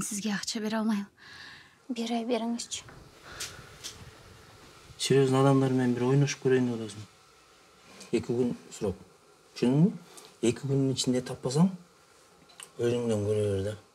мен сізге ақша бере алмаймын. Bir ay беріңізші. Серьезно адамдармен бір ойнашып көрейін деп отырсың. 2 күн сұрап. Түсіндің бе? 2 күннің ішінде таппасаң, өзіңден көре бер да.